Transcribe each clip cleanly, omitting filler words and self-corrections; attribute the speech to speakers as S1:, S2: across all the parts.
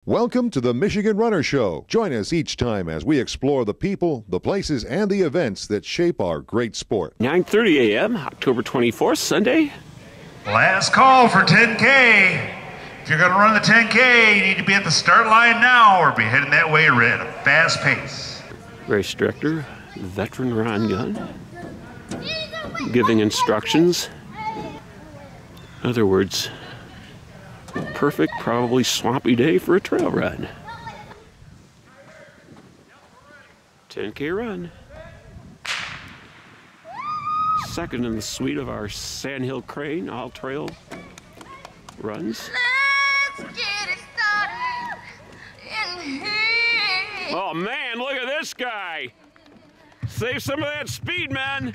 S1: Welcome to the Michigan Runner Show. Join us each time as we explore the people, the places, and the events that shape our great sport.
S2: 9:30 a.m., October 24th, Sunday.
S3: Last call for 10K. If you're going to run the 10K, you need to be at the start line now or be heading that way at a fast pace.
S2: Race director, veteran Ron Gunn, giving instructions. In other words, perfect, probably swampy day for a trail run. 10K run. Second in the suite of our Sandhill Crane all trail runs.
S4: Let's get it started in here.
S2: Oh man, look at this guy. Save some of that speed, man.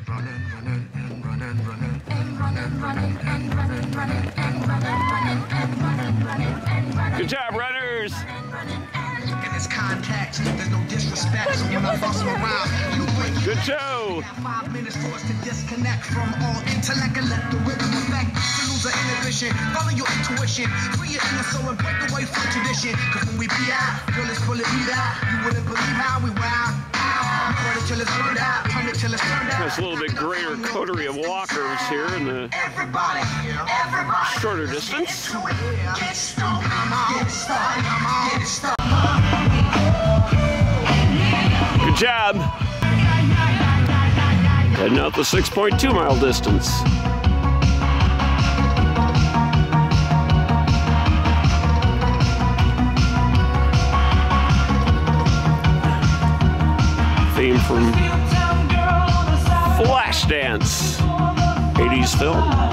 S2: Good job, runners.
S5: In this context, there's no disrespect. So when I bust around, you break.
S2: Good show.
S5: 5 minutes for us to disconnect from all intellect and let the rhythm affect. To lose our inhibition, follow your intuition, free your inner soul and break away from tradition. Cause when we be out, girl, it's full of beat out. You wouldn't believe how we wow. Burn it till it's burned out, turn it till it's turned out.
S2: There's a little bit greater coterie of walkers here in the shorter distance.
S5: Get started, get started, get started.
S2: Good job. Heading out the 6.2 mile distance. Theme from Flashdance, 80s film.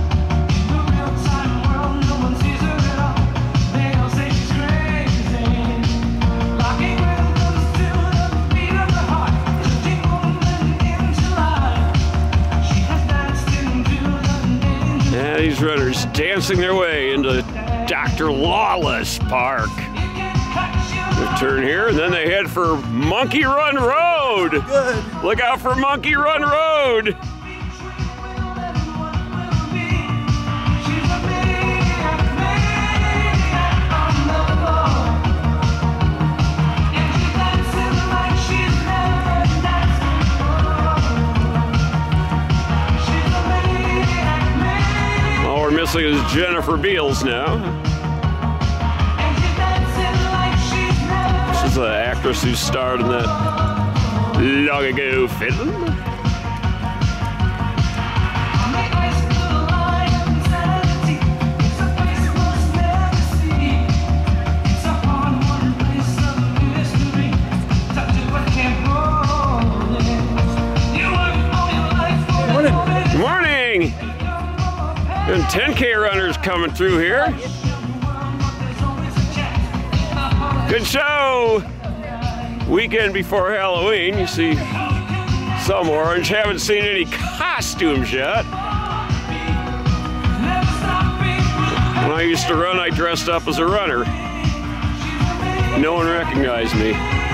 S2: Yeah, these runners dancing their way into Dr. Lawless Park. They turn here, and then they head for Monkey Run Road. Good. Look out for Monkey Run Road. All we're missing is Jennifer Beals now. This is the actress who starred in that long ago film. Good morning! And 10K runners coming through here. Good show! Weekend before Halloween, you see some orange. Haven't seen any costumes yet. When I used to run, I dressed up as a runner. No one recognized me.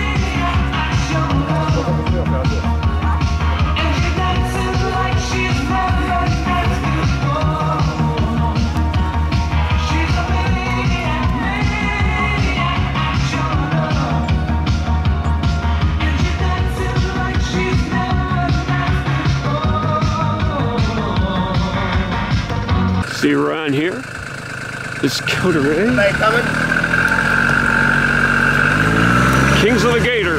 S2: See Ron here. This coterie. Kings of the Gator.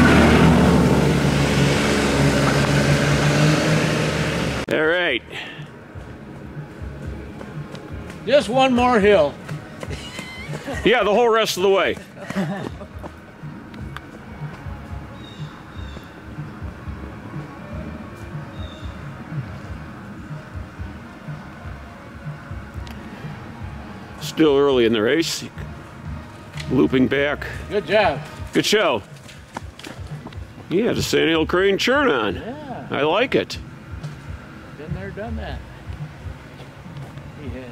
S2: All right.
S6: Just one more hill.
S2: Yeah, the whole rest of the way. Still early in the race. Looping back.
S6: Good job.
S2: Good show. Yeah, the Sandhill Crane churn on.
S6: Yeah.
S2: I like it.
S6: Been there, done that. He has.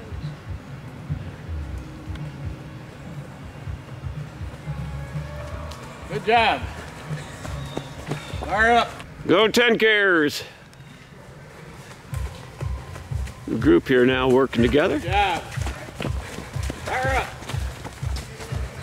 S6: Good job. Fire up.
S2: Go 10Kers. The group here now working together.
S6: Good job. Fire up.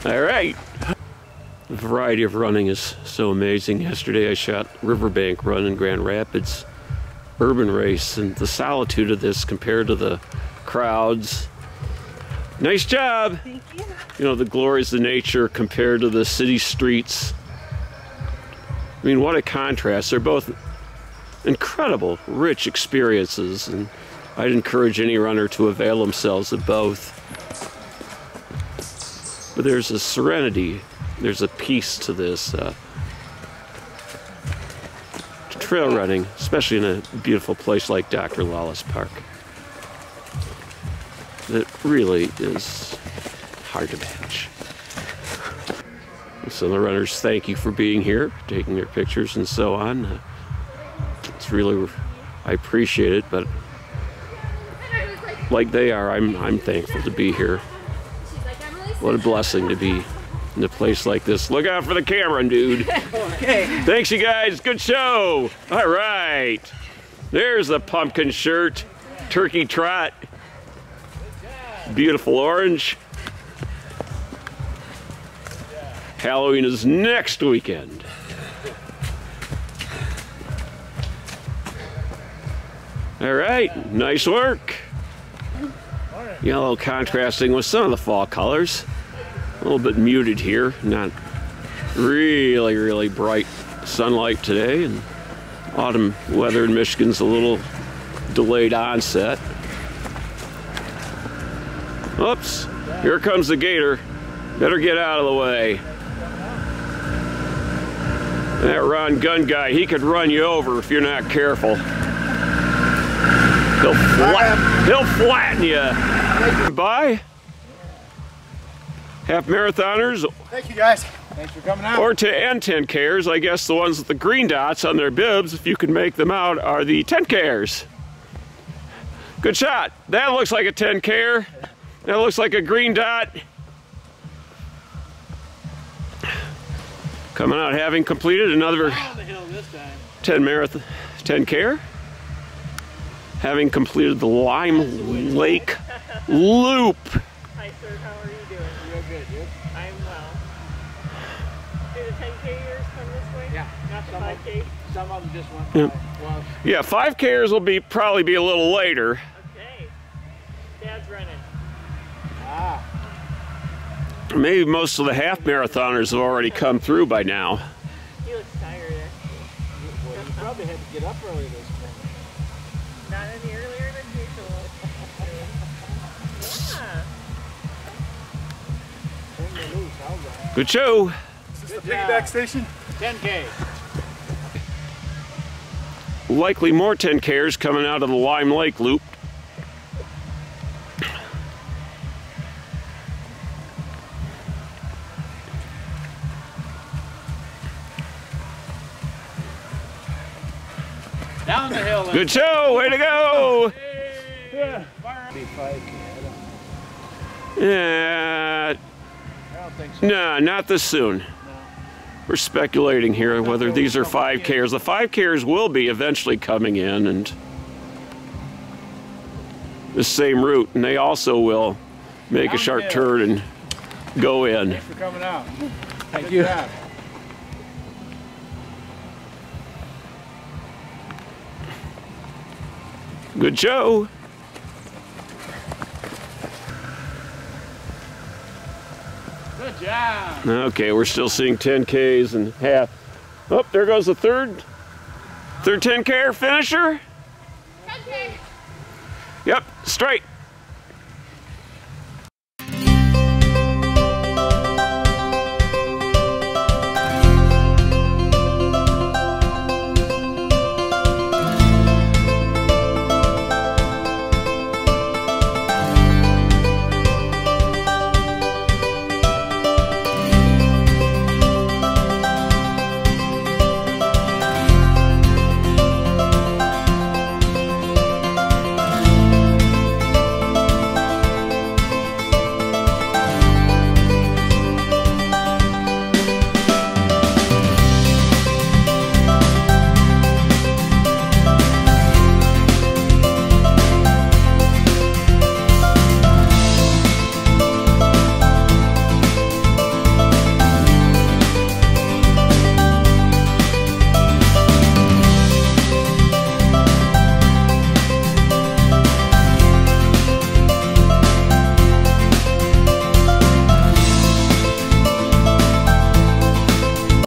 S2: All right. The variety of running is so amazing. Yesterday I shot Riverbank Run in Grand Rapids, urban race, and the solitude of this compared to the crowds. Nice job.
S7: Thank you.
S2: You know, the glories of nature compared to the city streets. I mean, what a contrast. They're both incredible, rich experiences, and I'd encourage any runner to avail themselves of both. But there's a serenity, there's a peace to this trail running, especially in a beautiful place like Dr. Lawless Park. That really is hard to match. So the runners, thank you for being here, taking their pictures and so on. It's really, I appreciate it, but like they are, I'm thankful to be here. What a blessing to be in a place like this. Look out for the camera, dude.
S7: Okay.
S2: Thanks, you guys. Good show. All right. There's the pumpkin shirt. Turkey trot. Beautiful orange. Halloween is next weekend. All right. Nice work. Yellow contrasting with some of the fall colors. A little bit muted here. Not really bright sunlight today, and autumn weather in Michigan's a little delayed onset. Oops, here comes the gator. Better get out of the way. That Ron Gunn guy, he could run you over if you're not careful. He'll flatten you. Bye. Half marathoners.
S8: Thank you guys. Thanks for coming out.
S2: Or 10Kers. I guess the ones with the green dots on their bibs, if you can make them out, are the 10Kers. Good shot. That looks like a 10K. That looks like a green dot. Coming out having completed another 10K. Having completed the Lime Lake Loop.
S7: Hi, sir. How are you doing? Real good. You? I'm well. Do the 10Kers come this way?
S6: Yeah.
S7: Not the 5K?
S6: Some of them just went
S2: Yeah.
S6: well.
S2: Yeah, 5Kers will probably be a little later.
S7: Okay. Dad's running.
S6: Ah.
S2: Maybe most of the half marathoners have already come through by now.
S7: He looks tired, actually.
S6: Well, you probably had to get up early this morning.
S7: Not any earlier than usual. Yeah.
S6: Turn you loose. How's that?
S2: Good show.
S8: Is this the piggyback station?
S6: 10K.
S2: Likely more 10Kers coming out of the Lime Lake Loop.
S6: Down the hill.
S2: Good show. Way to go.
S6: Yeah.
S2: Yeah.
S6: I don't think so.
S2: No, not this soon. We're speculating here whether these are 5Kers. The 5Kers will be eventually coming in and the same route, and they also will make a sharp turn and go in.
S6: Thanks for coming out.
S2: Thank
S6: Good
S2: you.
S6: job.
S2: Good show.
S6: Good job.
S2: Okay, we're still seeing 10Ks and half. Oh, there goes the third 10K finisher.
S4: 10K.
S2: Yep, straight.